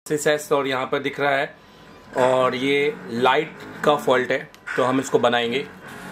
सिसेस और यहाँ पर दिख रहा है, और ये लाइट का फॉल्ट है तो हम इसको बनाएंगे।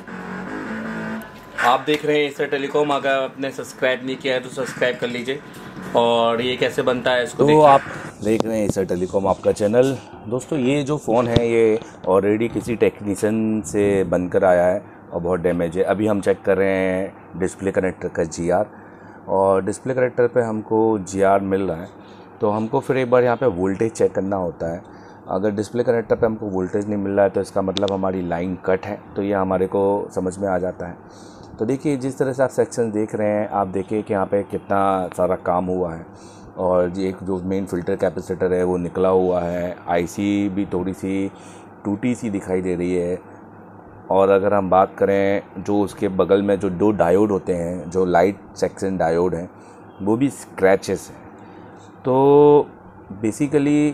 आप देख रहे हैं एसर टेलीकॉम। अगर आपने सब्सक्राइब नहीं किया है तो सब्सक्राइब कर लीजिए। और ये कैसे बनता है इसको तो आप देख रहे हैं एसर टेलीकॉम आपका चैनल। दोस्तों ये जो फ़ोन है ये ऑलरेडी किसी टेक्नीशियन से बनकर आया है और बहुत डैमेज है। अभी हम चेक कर रहे हैं डिस्प्ले कनेक्टर का GR, और डिस्प्ले कनेक्टर पे हमको GR मिल रहा है। तो हमको फिर एक बार यहाँ पे वोल्टेज चेक करना होता है। अगर डिस्प्ले कनेक्टर पे हमको वोल्टेज नहीं मिल रहा है तो इसका मतलब हमारी लाइन कट है, तो ये हमारे को समझ में आ जाता है। तो देखिए जिस तरह से आप सेक्शन देख रहे हैं, आप देखिए कि यहाँ पे कितना सारा काम हुआ है। और ये एक जो मेन फ़िल्टर कैपेसिटर है वो निकला हुआ है। IC भी थोड़ी सी टूटी सी दिखाई दे रही है। और अगर हम बात करें जो उसके बगल में जो 2 डायोड होते हैं, जो लाइट सेक्शन डायोड हैं, वो भी स्क्रैचेस हैं। तो बेसिकली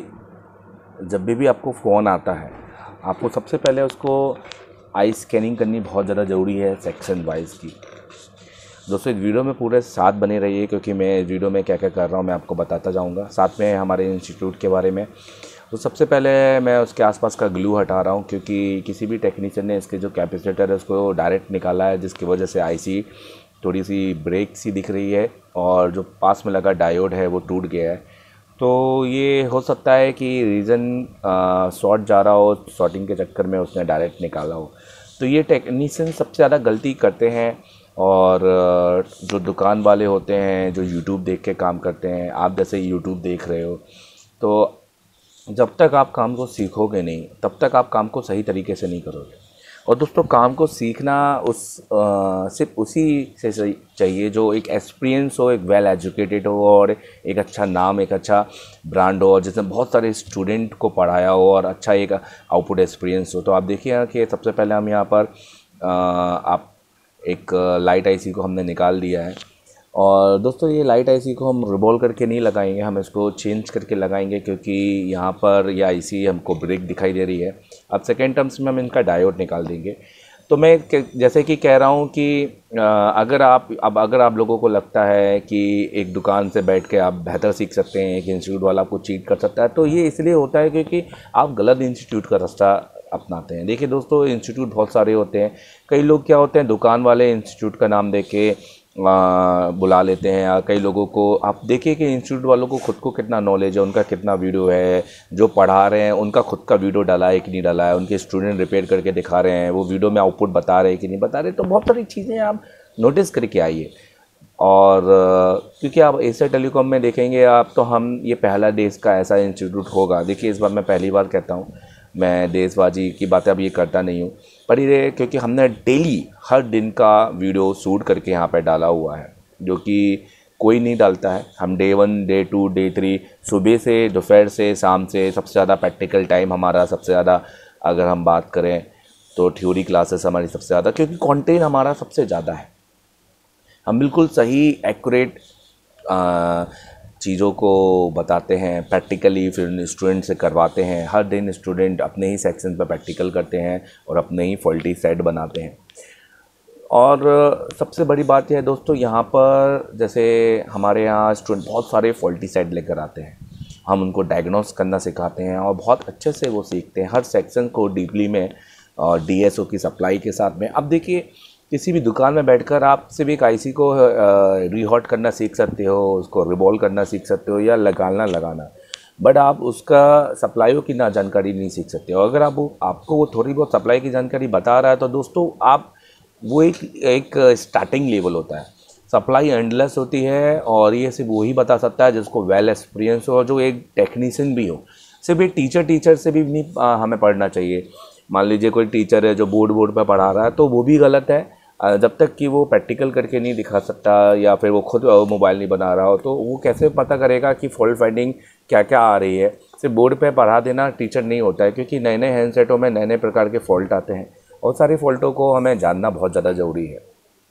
जब भी आपको फ़ोन आता है, आपको सबसे पहले उसको आई स्कैनिंग करनी बहुत ज़्यादा ज़रूरी है सेक्शन वाइज की। दोस्तों इस वीडियो में पूरे साथ बने रहिए, क्योंकि मैं इस वीडियो में क्या क्या कर रहा हूँ मैं आपको बताता जाऊँगा, साथ में हमारे इंस्टीट्यूट के बारे में। तो सबसे पहले मैं उसके आसपास का ग्लू हटा रहा हूँ, क्योंकि किसी भी टेक्नीशियन ने इसके जो कैपेसिटर है उसको डायरेक्ट निकाला है, जिसकी वजह से IC थोड़ी सी ब्रेक सी दिख रही है और जो पास में लगा डायोड है वो टूट गया है। तो ये हो सकता है कि रीज़न शॉर्ट जा रहा हो, शॉर्टिंग के चक्कर में उसने डायरेक्ट निकाला हो। तो ये टेक्नीशियन सबसे ज़्यादा गलती करते हैं। और जो दुकान वाले होते हैं जो YouTube देख के काम करते हैं, आप जैसे YouTube देख रहे हो, तो जब तक आप काम को सीखोगे नहीं तब तक आप काम को सही तरीके से नहीं करोगे। और दोस्तों काम को सीखना सिर्फ उसी से चाहिए जो एक एक्सपीरियंस हो, एक वेल एजुकेटेड हो और एक अच्छा नाम, एक अच्छा ब्रांड हो, और जिसने बहुत सारे स्टूडेंट को पढ़ाया हो और अच्छा एक आउटपुट एक्सपीरियंस हो। तो आप देखिए कि सबसे पहले हम यहाँ पर आप एक लाइट IC को हमने निकाल दिया है। और दोस्तों ये लाइट IC को हम रिवॉल्व करके नहीं लगाएंगे, हम इसको चेंज करके लगाएंगे, क्योंकि यहाँ पर यह IC हमको ब्रेक दिखाई दे रही है। अब सेकेंड टर्म्स में हम इनका डायोड निकाल देंगे। तो मैं जैसे कि कह रहा हूँ कि अगर आप लोगों को लगता है कि एक दुकान से बैठ के आप बेहतर सीख सकते हैं, एक इंस्टीट्यूट वाला आपको चीट कर सकता है, तो ये इसलिए होता है क्योंकि आप गलत इंस्टीट्यूट का रास्ता अपनाते हैं। देखिए दोस्तों इंस्टीट्यूट बहुत सारे होते हैं। कई लोग क्या होते हैं, दुकान वाले इंस्टीट्यूट का नाम देके बुला लेते हैं। या कई लोगों को आप देखिए कि इंस्टीट्यूट वालों को खुद को कितना नॉलेज है, उनका कितना वीडियो है, जो पढ़ा रहे हैं उनका खुद का वीडियो डाला है कि नहीं डाला है, उनके स्टूडेंट रिपेयर करके दिखा रहे हैं, वो वीडियो में आउटपुट बता रहे हैं कि नहीं बता रहे। तो बहुत सारी चीज़ें आप नोटिस करके आइए। और क्योंकि आप एसर टेलीकॉम में देखेंगे आप, तो हम ये पहला देश का ऐसा इंस्टीट्यूट होगा। देखिए इस बार मैं पहली बार कहता हूँ, मैं देशबाजी की बातें अब ये करता नहीं हूँ, पर ये क्योंकि हमने डेली हर दिन का वीडियो शूट करके यहाँ पे डाला हुआ है, जो कि कोई नहीं डालता है। हम Day 1, Day 2, Day 3 सुबह से, दोपहर से, शाम से, सबसे ज़्यादा प्रैक्टिकल टाइम हमारा सबसे ज़्यादा, अगर हम बात करें तो थ्योरी क्लासेस हमारी सबसे ज़्यादा, क्योंकि कंटेंट हमारा सबसे ज़्यादा है। हम बिल्कुल सही एक्यूरेट चीज़ों को बताते हैं प्रैक्टिकली, फिर स्टूडेंट से करवाते हैं। हर दिन स्टूडेंट अपने ही सेक्शन पर प्रैक्टिकल करते हैं और अपने ही फॉल्टी सेट बनाते हैं। और सबसे बड़ी बात यह है दोस्तों, यहाँ पर जैसे हमारे यहाँ स्टूडेंट बहुत सारे फॉल्टी सेट लेकर आते हैं, हम उनको डायग्नोस करना सिखाते हैं और बहुत अच्छे से वो सीखते हैं हर सेक्शन को डीपली में, और DSO की सप्लाई के साथ में। अब देखिए किसी भी दुकान में बैठकर आप सिर्फ एक IC को रीहॉट करना सीख सकते हो, उसको रिवॉल्व करना सीख सकते हो या लगाना, बट आप उसका सप्लाईयों की ना जानकारी नहीं सीख सकते हो। अगर आपको वो थोड़ी बहुत सप्लाई की जानकारी बता रहा है तो दोस्तों आप वो एक स्टार्टिंग लेवल होता है। सप्लाई एंडलेस होती है और ये सिर्फ वही बता सकता है जिसको वेल एक्सपीरियंस हो और जो एक टेक्नीशियन भी हो। सिर्फ एक टीचर से भी नहीं हमें पढ़ना चाहिए। मान लीजिए कोई टीचर है जो बोर्ड पर पढ़ा रहा है, तो वो भी गलत है। जब तक कि वो प्रैक्टिकल करके नहीं दिखा सकता या फिर वो खुद मोबाइल नहीं बना रहा हो, तो वो कैसे पता करेगा कि फॉल्ट फाइंडिंग क्या क्या आ रही है। सिर्फ बोर्ड पे पढ़ा देना टीचर नहीं होता है, क्योंकि नए नए हैंडसेटों में नए नए प्रकार के फ़ॉल्ट आते हैं और सारे फ़ॉल्टों को हमें जानना बहुत ज़्यादा ज़रूरी है।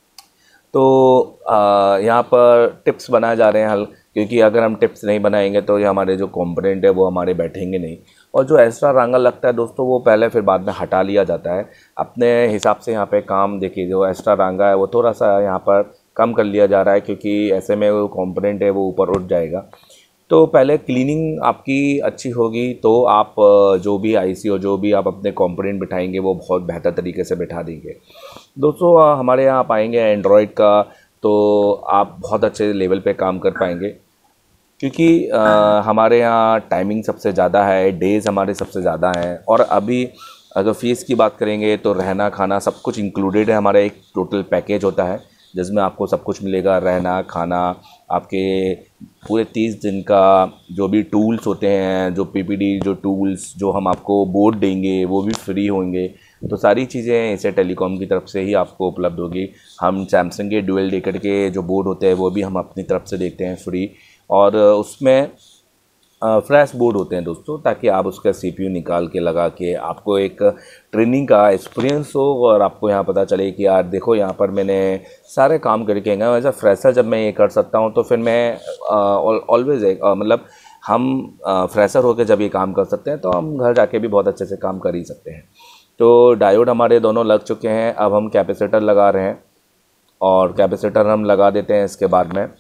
तो यहाँ पर टिप्स बनाए जा रहे हैं हल, क्योंकि अगर हम टिप्स नहीं बनाएंगे तो ये हमारे जो कंपोनेंट है वो हमारे बैठेंगे नहीं। और जो एक्स्ट्रा रांगल लगता है दोस्तों, वो पहले फिर बाद में हटा लिया जाता है अपने हिसाब से। यहाँ पे काम देखिए, जो एक्स्ट्रा रांगा है वो थोड़ा सा यहाँ पर कम कर लिया जा रहा है, क्योंकि ऐसे में वो कंपोनेंट है वो ऊपर उठ जाएगा। तो पहले क्लीनिंग आपकी अच्छी होगी तो आप जो भी आईसी और जो भी आप अपने कंपोनेंट बिठाएंगे वो बहुत बेहतर तरीके से बिठा देंगे। दोस्तों हमारे यहाँ आप आएंगे एंड्रॉयड का तो आप बहुत अच्छे लेवल पे काम कर पाएंगे, क्योंकि हमारे यहाँ टाइमिंग सबसे ज़्यादा है, डेज़ हमारे सबसे ज़्यादा हैं। और अभी अगर फ़ीस की बात करेंगे तो रहना खाना सब कुछ इंक्लूडेड है। हमारा एक टोटल पैकेज होता है जिसमें आपको सब कुछ मिलेगा, रहना खाना, आपके पूरे 30 दिन का जो भी टूल्स होते हैं, जो पीपीडी जो टूल्स जो हम आपको बोर्ड देंगे वो भी फ्री होंगे। तो सारी चीज़ें एसर टेलीकॉम की तरफ से ही आपको उपलब्ध होगी। हम सैमसंग के डुअल डेकर के जो बोर्ड होते हैं वो भी हम अपनी तरफ से देते हैं फ्री, और उसमें फ्लैश बोर्ड होते हैं दोस्तों, ताकि आप उसका सीपीयू निकाल के लगा के आपको एक ट्रेनिंग का एक्सपीरियंस हो और आपको यहाँ पता चले कि यार देखो यहाँ पर मैंने सारे काम करके गए। एज अ फ्रेशर जब मैं ये कर सकता हूँ तो फिर मैं ऑलवेज मतलब हम फ्रेशर होकर जब ये काम कर सकते हैं तो हम घर जाके भी बहुत अच्छे से काम कर ही सकते हैं। तो डायोड हमारे दोनों लग चुके हैं, अब हम कैपेसिटर लगा रहे हैं और कैपेसिटर हम लगा देते हैं इसके बाद में।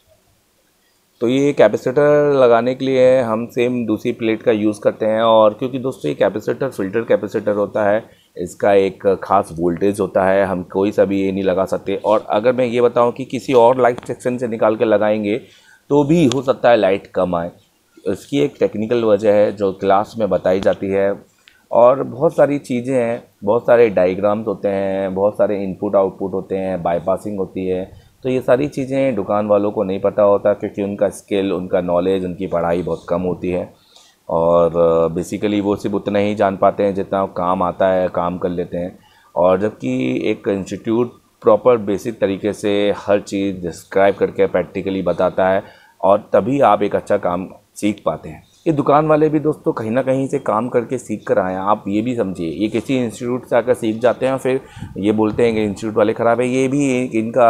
तो ये कैपेसिटर लगाने के लिए हम सेम दूसरी प्लेट का यूज़ करते हैं, और क्योंकि दोस्तों ये कैपेसिटर फ़िल्टर कैपेसिटर होता है, इसका एक ख़ास वोल्टेज होता है, हम कोई सा भी ये नहीं लगा सकते। और अगर मैं ये बताऊं कि किसी और लाइट सेक्शन से निकाल के लगाएंगे तो भी हो सकता है लाइट कम आए। इसकी एक टेक्निकल वजह है जो क्लास में बताई जाती है, और बहुत सारी चीज़ें हैं, बहुत सारे डायग्राम्स होते हैं, बहुत सारे इनपुट आउटपुट होते हैं, बाईपासिंग होती है। तो ये सारी चीज़ें दुकान वालों को नहीं पता होता, क्योंकि उनका स्किल, उनका नॉलेज, उनकी पढ़ाई बहुत कम होती है, और बेसिकली वो सिर्फ उतना ही जान पाते हैं जितना काम आता है, काम कर लेते हैं। और जबकि एक इंस्टीट्यूट प्रॉपर बेसिक तरीके से हर चीज़ डिस्क्राइब करके प्रैक्टिकली बताता है, और तभी आप एक अच्छा काम सीख पाते हैं। ये दुकान वाले भी दोस्तों कहीं ना कहीं से काम करके सीख कर आए हैं, आप ये भी समझिए। ये किसी इंस्टीट्यूट से आकर सीख जाते हैं, फिर ये बोलते हैं कि इंस्टीट्यूट वाले ख़राब है। ये भी एक इनका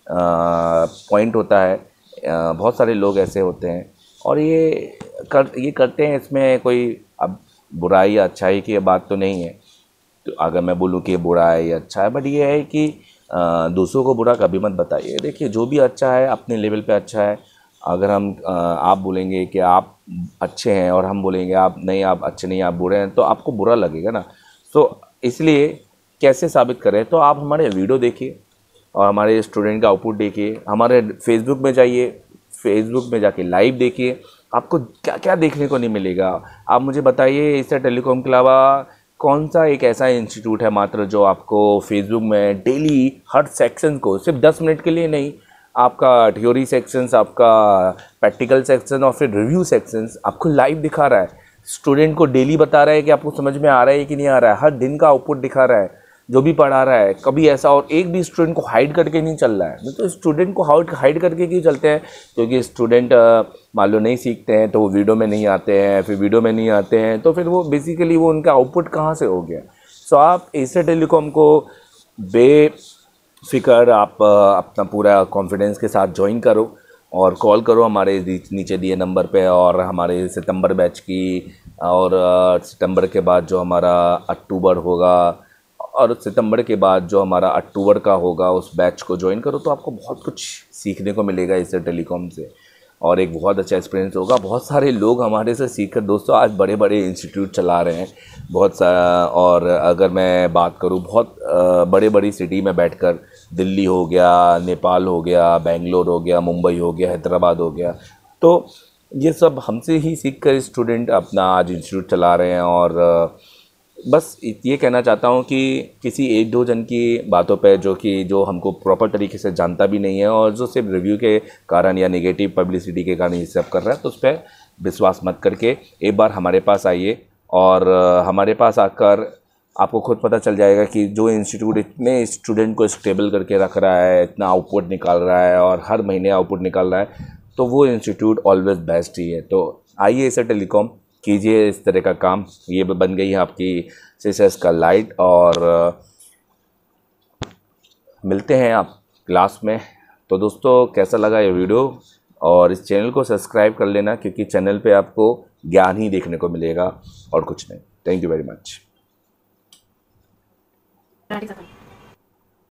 पॉइंट होता है। बहुत सारे लोग ऐसे होते हैं और ये करते हैं। इसमें कोई अब बुराई या अच्छाई की बात तो नहीं है, तो अगर मैं बोलूँ कि बुरा है या अच्छा है, बट ये है कि दूसरों को बुरा कभी मत बताइए। देखिए जो भी अच्छा है अपने लेवल पे अच्छा है। अगर हम आप बोलेंगे कि आप अच्छे हैं और हम बोलेंगे आप नहीं, आप अच्छे नहीं, आप बुरे हैं, तो आपको बुरा लगेगा ना। तो इसलिए कैसे साबित करें, तो आप हमारे वीडियो देखिए और हमारे स्टूडेंट का आउटपुट देखिए। हमारे फेसबुक में जाइए, फेसबुक में जाके लाइव देखिए, आपको क्या क्या देखने को नहीं मिलेगा। आप मुझे बताइए एसर टेलीकॉम के अलावा कौन सा एक ऐसा इंस्टीट्यूट है मात्र जो आपको फेसबुक में डेली हर सेक्शन को सिर्फ 10 मिनट के लिए नहीं, आपका थ्योरी सेक्शंस, आपका प्रैक्टिकल सेक्शन और फिर रिव्यू सेक्शंस आपको लाइव दिखा रहा है। स्टूडेंट को डेली बता रहा है कि आपको समझ में आ रहा है कि नहीं आ रहा है, हर दिन का आउटपुट दिखा रहा है जो भी पढ़ा रहा है। कभी ऐसा और एक भी स्टूडेंट को हाइड करके नहीं चल रहा है। तो स्टूडेंट को हाइड करके क्यों चलते हैं? क्योंकि स्टूडेंट मान लो नहीं सीखते हैं तो वो वीडियो में नहीं आते हैं, फिर वीडियो में नहीं आते हैं तो फिर वो बेसिकली वो उनका आउटपुट कहाँ से हो गया। सो आप एसर टेलीकॉम को बेफिक्र आप अपना पूरा कॉन्फिडेंस के साथ ज्वाइन करो और कॉल करो हमारे नीचे दिए नंबर पे। और हमारे सितंबर बैच की, और सितंबर के बाद जो हमारा अक्टूबर होगा, और सितंबर के बाद जो हमारा अक्टूबर का होगा, उस बैच को ज्वाइन करो तो आपको बहुत कुछ सीखने को मिलेगा एसर टेलीकॉम से, और एक बहुत अच्छा एक्सपीरियंस होगा। बहुत सारे लोग हमारे से सीखकर दोस्तों आज बड़े बड़े इंस्टीट्यूट चला रहे हैं बहुत सारा। और अगर मैं बात करूं बहुत बड़े बड़ी सिटी में बैठकर, दिल्ली हो गया, नेपाल हो गया, बेंगलोर हो गया, मुंबई हो गया, हैदराबाद हो गया, तो ये सब हमसे ही सीख कर स्टूडेंट अपना आज इंस्टीट्यूट चला रहे हैं। और बस ये कहना चाहता हूँ कि किसी एक दो जन की बातों पे जो हमको प्रॉपर तरीके से जानता भी नहीं है और जो सिर्फ रिव्यू के कारण या नेगेटिव पब्लिसिटी के कारण ये सब कर रहा है, तो उस पर विश्वास मत करके एक बार हमारे पास आइए। और हमारे पास आकर आपको खुद पता चल जाएगा कि जो इंस्टीट्यूट इतने स्टूडेंट को स्टेबल करके रख रहा है, इतना आउटपुट निकाल रहा है और हर महीने आउटपुट निकाल रहा है, तो वो इंस्टीट्यूट ऑलवेज बेस्ट ही है। तो आइए एसर टेलीकॉम, कीजिए इस तरह का काम। ये बन गई है आपकी सीएसएस का लाइट, और मिलते हैं आप क्लास में। तो दोस्तों कैसा लगा ये वीडियो, और इस चैनल को सब्सक्राइब कर लेना, क्योंकि चैनल पे आपको ज्ञान ही देखने को मिलेगा और कुछ नहीं। Thank you very much.